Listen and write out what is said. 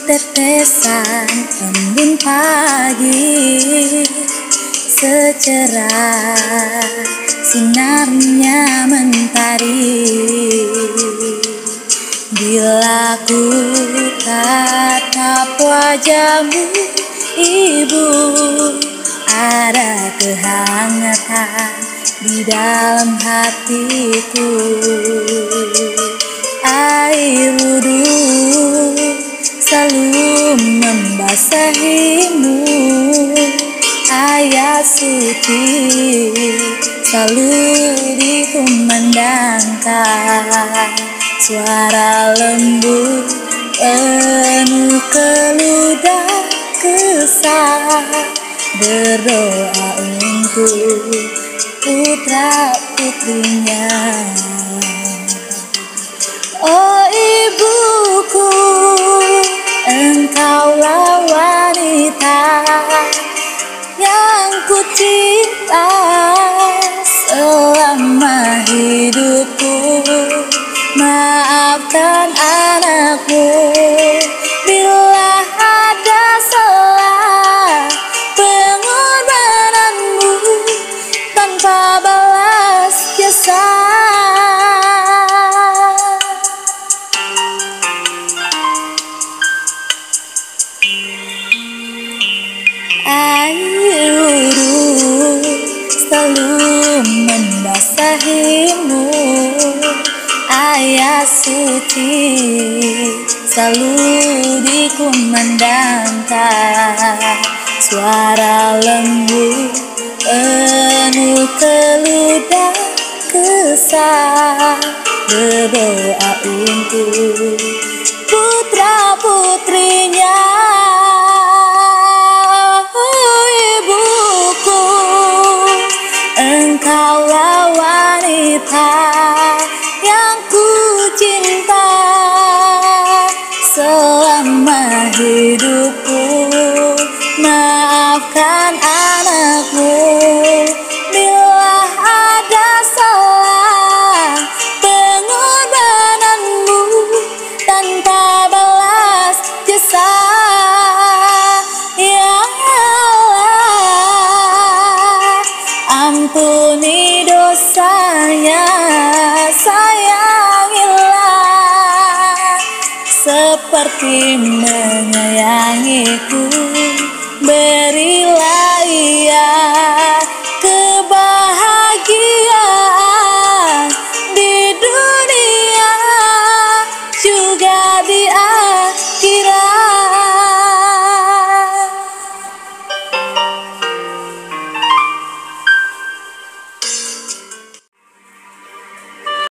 Tetesan embun pagi secerah sinarnya mentari. Bila ku tatap wajahmu, Ibu, ada kehangatan di dalam hatiku. Air wudhu selalu membasahimu, ayat suci selalu dikumandangkan. Suara lembut penuh keludah kesah, berdoa untuk putra putrinya. Oh ibuku, engkaulah wanita yang ku cinta selama hidupku. Maafkan anakmu bila ada salah, pengorbananmu tanpa balas jasa. Air wudhu selalu membasahimu, ayat suci selalu dikumandangkan. Suara lembut penuh keludah kesah, berdoa untuk putra putrinya. Engkaulah wanita yang ku cinta selama hidupku. Maafkan anakmu bila ada salah, pengorbananmu tanpa balas jasa. Ya Allah, ampuni dosanya, sayangilah seperti menyayangiku. Berilah ia